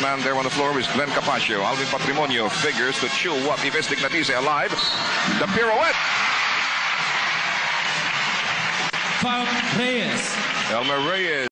man there on the floor is Glenn Capaccio. Alvin Patrimonio figures to chew what if Estigmatise alive. The pirouette. Reyes. Elmer Reyes.